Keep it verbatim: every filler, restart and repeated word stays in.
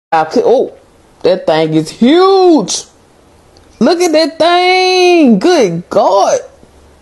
Oh, that thing is huge. Look at that thing. Good God.